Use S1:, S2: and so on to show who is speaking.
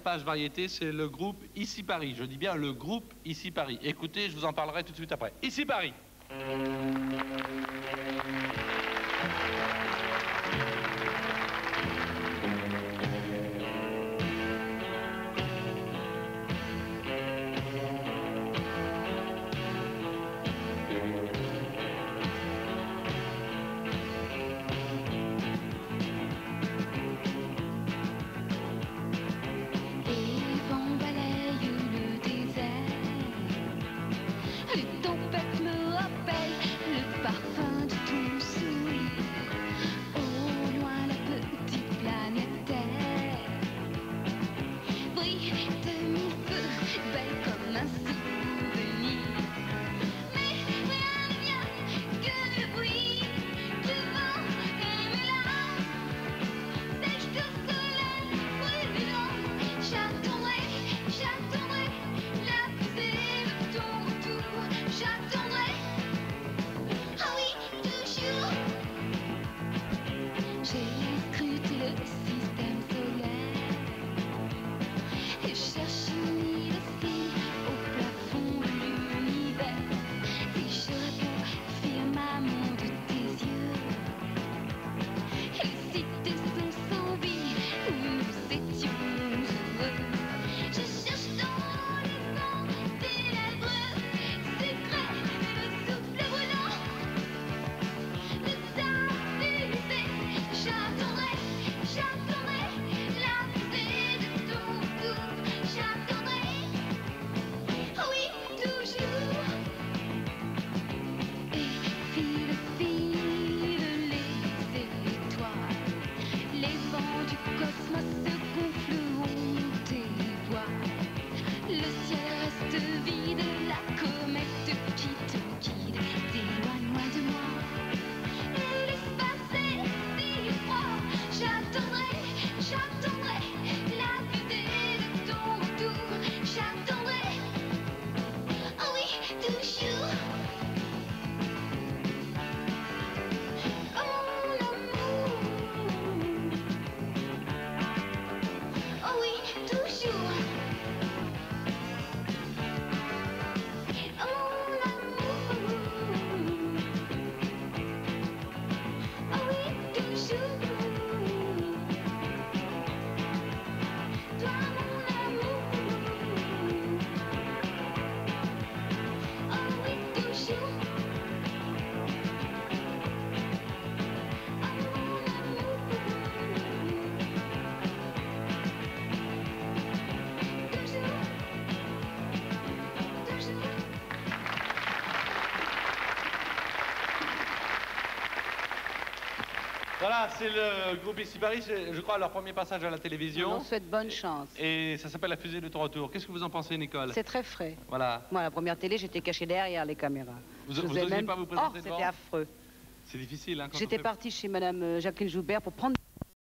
S1: page variété, c'est le groupe Ici Paris. Je dis bien le groupe Ici Paris. Écoutez, je vous en parlerai tout de suite après. Ici Paris. Voilà, c'est le groupe Ici Paris, je crois, leur premier passage à la télévision.
S2: On souhaite bonne chance.
S1: Et ça s'appelle la Fusée de retour. Qu'est-ce que vous en pensez, Nicole?
S2: C'est très frais.
S1: Voilà.
S2: Moi, la première télé, j'étais cachée derrière les caméras.
S1: Vous n'osiez pas vous présenter devant?
S2: C'était affreux.
S1: C'est difficile, hein, quand
S2: J'étais partie chez Madame Jacqueline Joubert pour prendre